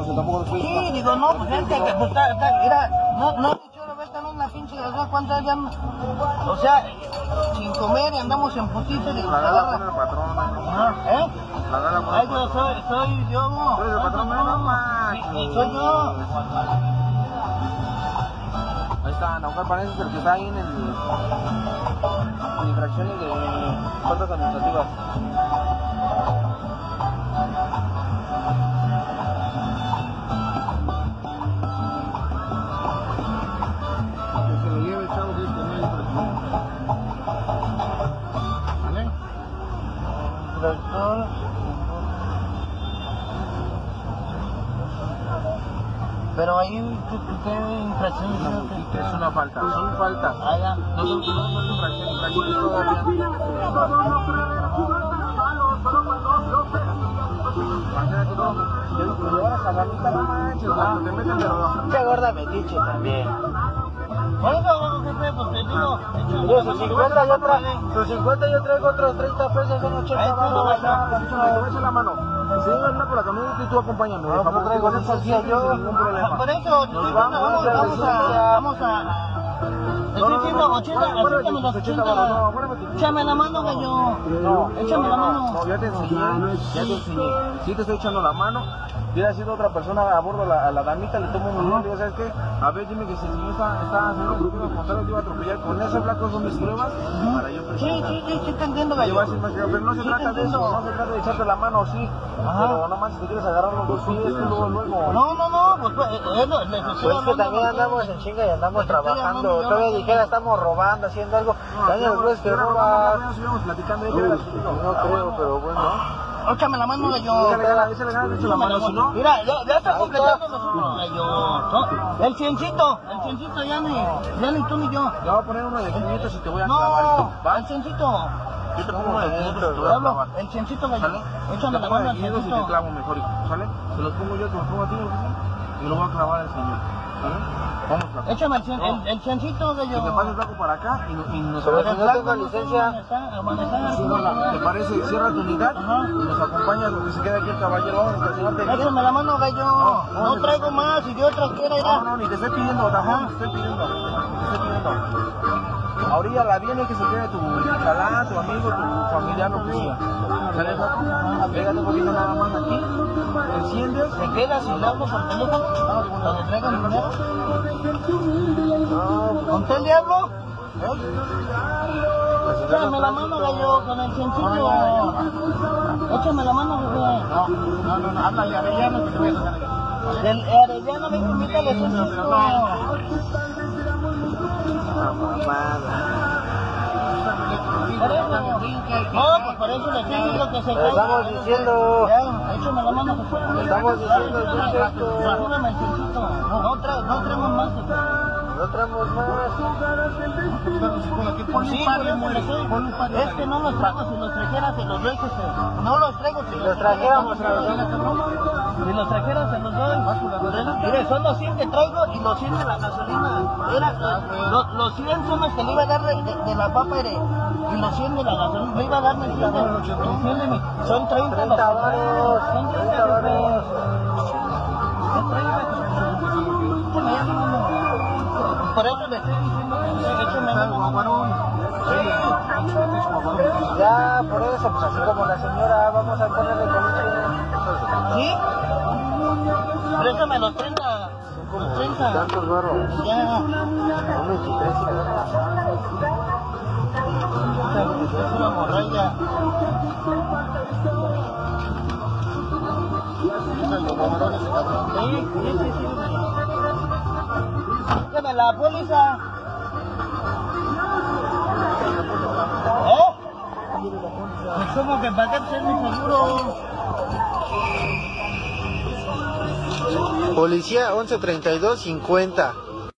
o sea, tampoco nos puede. Sí, digo, no, pues es que, pues, mira, no, yo ve también la pinche, o sea, ¿cuánto ya? O sea, sin comer y andamos en putiza, digo, la gala pone el patrón. ¿Eh? La gala pone Ay, yo soy yo, no. ¿Tú eres el patrón? No, soy yo. Ahí está, Naucar Paneses, el que está ahí en infracciones de faltas administrativas. Que se lo lleve el chavo que este medio. ¿Vale? Doctor. Pero ahí, ¿qué infracción? Es una falta, son faltas. Ah, ya. No son infracciones, infracciones todavía. Imagínate tú, te llevas a la mitad, no manches, te meten de rojo. Qué gorda metiche también. Por eso, jefe, pues te digo. Yo, sus 50 yo traigo otros 30 pesos, son 80 baros. Te voy a echar la mano. Si yo ando por la camioneta y tú acompáñame. No, no traigo eso, sí, yo. Ningún problema. Por eso, vamos a... Estoy diciendo 80, acéptame los 80. Échame la mano, gallo. No, échame la mano. No, ya te enseñé. Sí te estoy echando la mano. Hubiera sido otra persona a bordo a la damita, le tomo un minuto, digo, ¿sabes qué? A ver, dime que si el señor está haciendo lo que iba a contar, lo iba a atropellar. Con ese blanco son mis pruebas para yo presentar. Sí, te entiendo, gallo. Pero no se trata de eso, no se trata de echarte la mano, sí. Pero no más si te quieres agarrar los dos pies, luego. No, pues Pues que también andamos en chinga y andamos trabajando. Todavía dijera, estamos robando, haciendo algo. Daño los que robas. No estuvimos platicando de que no creo, pero bueno. Échame la mano, gallo. Échale la mano, si no. Mira, ya está completando nosotros, gallo. El ciencito ya ni tú ni yo. Te voy a poner uno de 500 y te voy a clavar. No, el ciencito. Yo te pongo uno de 500 y te voy a clavar. El ciencito, gallo. Échame la mano al ciencito. Y te clavo mejor, ¿sale? Se los pongo yo, te los pongo a ti, y lo voy a clavar al señor. ¿Sale? Vamos, flaco. Échame el ciencito, gallo. Que te pases flaco para acá y nos pero si no tengo licencia. ¿Te parece? Cierra tu unidad y nos acompañas lo que se queda aquí el caballero. Vamos a estacionarte. Échame la mano, gallo. No traigo más, si Dios quiera ir. No, ni te estoy pidiendo, tampoco te estoy pidiendo. Ahorita la viene que se quede tu calá, tu amigo, tu familiar, lo que sea. ¿Sale, flaco? Pégate un poquito nada más aquí. Enciendes. ¿Te quedas y le hablo por teléfono? ¿Cuando le traigan dinero? ¿Con qué le hablo? Échame la mano, gallo, con el sencillo. Échame la mano, bebé. No, háblale a Arellano que te voy a sacar. El Arellano me invita le sencillo. No, pues por eso le estoy diciendo que se caiga. Estamos diciendo. Ya, échame la mano, Jesús. Estamos diciendo el Súbeme el ciencito. No traemos más. No traemos más. Sí, es que no los traigo, si los trajera se los doy, jefe. No los traigo, si los trajéramos si los trajera se los doy. Mire, son los 100 que traigo y los 100 de la gasolina. Los 100 son los que le iba a dar de la papa y los 100 de la gasolina. Me iba a dar mentira. Son 30 varos. Son 30 varos. Por eso le estoy diciendo que échame la mano. Ya, por eso, pues así como la señora, vamos a ponerle con ¿Sí? Préstame los 30. Los 30. ¿Cuántos varos? Ya. Un 23. Es una morralla. Sí. Dígame la póliza. Pues como que para qué hacer mi seguro. Policía 113250.